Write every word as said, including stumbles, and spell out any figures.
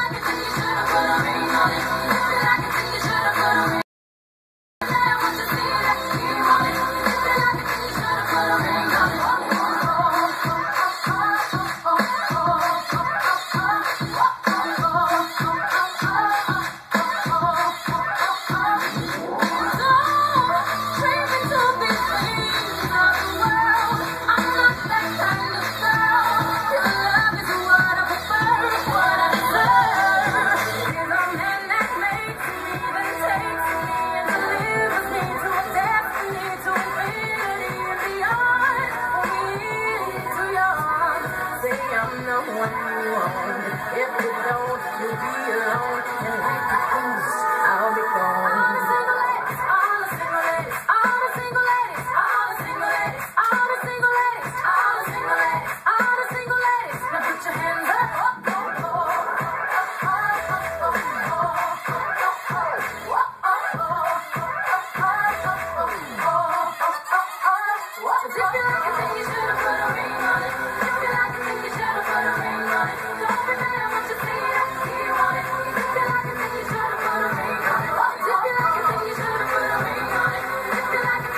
I'm the one you want. If you don't, you'll be alone and leave the things